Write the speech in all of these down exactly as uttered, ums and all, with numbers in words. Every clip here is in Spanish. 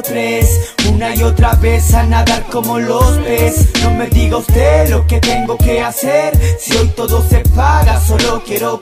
tres, una y otra vez a nadar como los peces. No me diga usted lo que tengo que hacer, si hoy todo se paga, solo quiero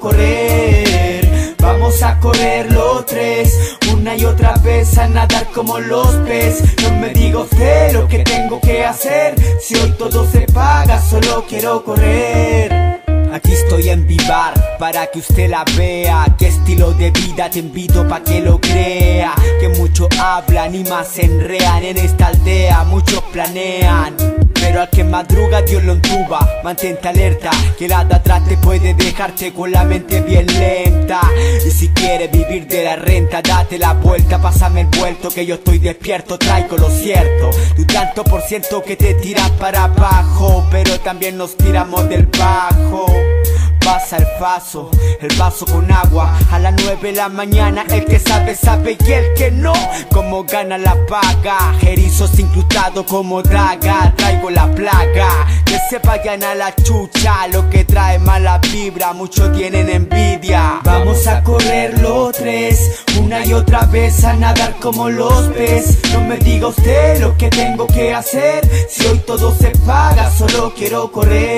correr. Vamos a correrlo tres, una y otra vez a nadar como los peces. No me diga usted lo que tengo que hacer, si hoy todo se paga, solo quiero correr. Aquí estoy en Vivar, para que usted la vea. Qué estilo de vida te invito pa' que lo crea. Que muchos hablan y más se enrean en esta aldea, muchos planean, pero al que madruga Dios lo entuba. Mantente alerta, que la de atrás te puede dejarte con la mente bien lenta. Y si quieres vivir de la renta, date la vuelta, pásame el vuelto, que yo estoy despierto, traigo lo cierto. Tu tanto por ciento que te tiran para abajo, pero también nos tiramos del bajo. Pasa el vaso, el vaso con agua a las nueve de la mañana. El que sabe, sabe y el que no, como gana la paga. Erizos incrustados como daga, traigo la plaga. Que se vayan a la chucha, lo que trae mala vibra, muchos tienen envidia. Vamos a correrlo tres, una y otra vez a nadar como los peces. No me diga usted lo que tengo que hacer, si hoy todo se paga, solo quiero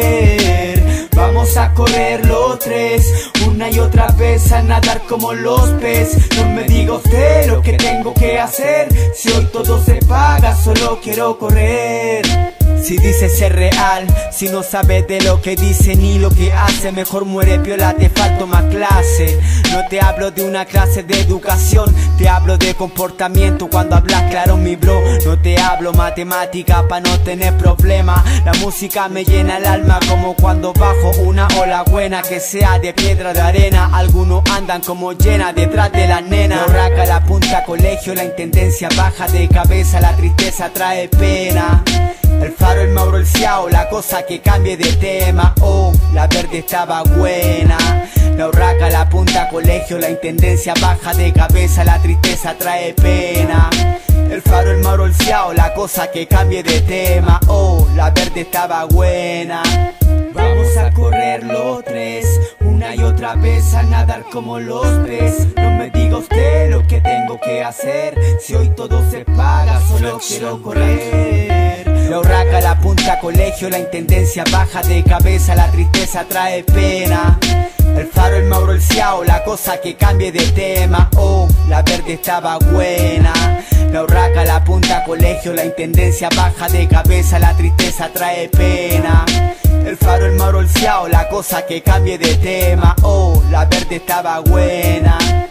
correr. Vamos a correrlo tres, una y otra vez a nadar como los peces. No me diga usted lo que tengo que hacer, si hoy todo se paga, solo quiero correr. Si dice ser real, si no sabe de lo que dice ni lo que hace, mejor muere piola, te falta más clase. No te hablo de una clase de educación, te hablo de comportamiento cuando hablas claro mi bro. No te hablo matemática pa' no tener problema. La música me llena el alma como cuando bajo una ola buena, que sea de piedra o de arena. Algunos andan como llena detrás de la nena. La urraca, la punta, colegio, la intendencia baja de cabeza, la tristeza trae pena. El faro, el Mauro, el Ciao, la cosa que cambie de tema. Oh, la verde estaba buena. La urraca, la punta, colegio, la intendencia baja de cabeza, la tristeza trae pena. El faro, el Mauro, el Ciao, la cosa que cambie de tema. Oh, la verde estaba buena. Vamos a correrlo tres, una y otra vez a nadar como los peces. No me diga usted lo que tengo que hacer, si hoy todo se paga, solo quiero correr. La urraca, la punta, colegio, la intendencia baja de cabeza, la tristeza trae pena. El faro, el Mauro, el Ciao, la cosa que cambie de tema. Oh, la verde estaba buena. La urraca, la punta, colegio, la intendencia baja de cabeza, la tristeza trae pena. El faro, el Mauro, el Ciao, la cosa que cambie de tema. Oh, la verde estaba buena.